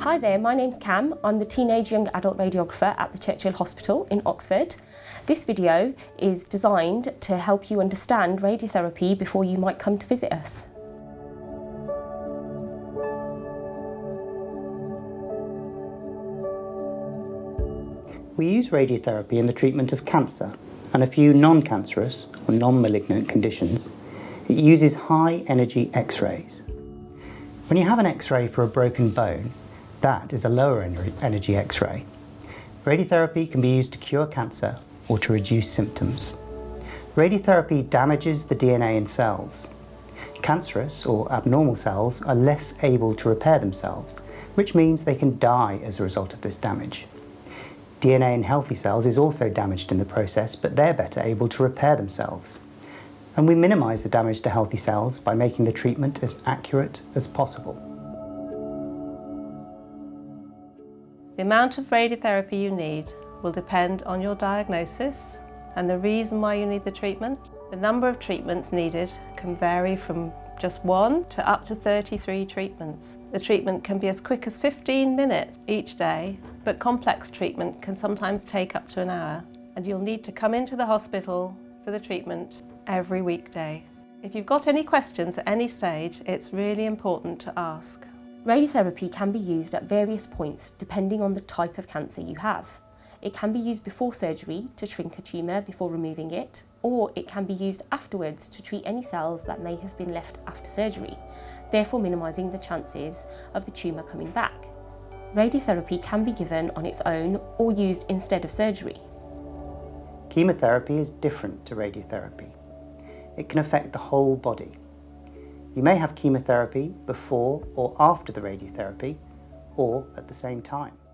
Hi there, my name's Cam. I'm the Teenage Young Adult Radiographer at the Churchill Hospital in Oxford. This video is designed to help you understand radiotherapy before you might come to visit us. We use radiotherapy in the treatment of cancer and a few non-cancerous or non-malignant conditions. It uses high-energy X-rays. When you have an X-ray for a broken bone, that is a lower energy X-ray. Radiotherapy can be used to cure cancer or to reduce symptoms. Radiotherapy damages the DNA in cells. Cancerous or abnormal cells are less able to repair themselves, which means they can die as a result of this damage. DNA in healthy cells is also damaged in the process, but they're better able to repair themselves. And we minimise the damage to healthy cells by making the treatment as accurate as possible. The amount of radiotherapy you need will depend on your diagnosis and the reason why you need the treatment. The number of treatments needed can vary from just 1 to up to 33 treatments. The treatment can be as quick as 15 minutes each day, but complex treatment can sometimes take up to an hour, and you'll need to come into the hospital for the treatment every weekday. If you've got any questions at any stage, it's really important to ask. Radiotherapy can be used at various points depending on the type of cancer you have. It can be used before surgery to shrink a tumour before removing it, or it can be used afterwards to treat any cells that may have been left after surgery, therefore minimising the chances of the tumour coming back. Radiotherapy can be given on its own or used instead of surgery. Chemotherapy is different to radiotherapy. It can affect the whole body. You may have chemotherapy before or after the radiotherapy, or at the same time.